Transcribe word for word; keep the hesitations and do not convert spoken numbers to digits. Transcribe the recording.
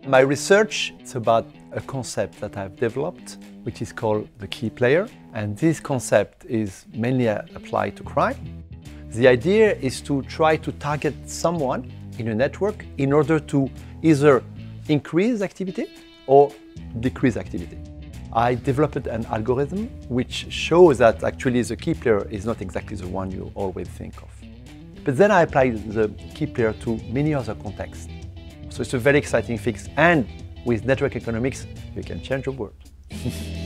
My research is about a concept that I've developed, which is called the key player. And this concept is mainly applied to crime. The idea is to try to target someone in a network in order to either increase activity or decrease activity. I developed an algorithm which shows that actually the key player is not exactly the one you always think of. But then I applied the key player to many other contexts. So it's a very exciting fix, and with network economics, you can change the world.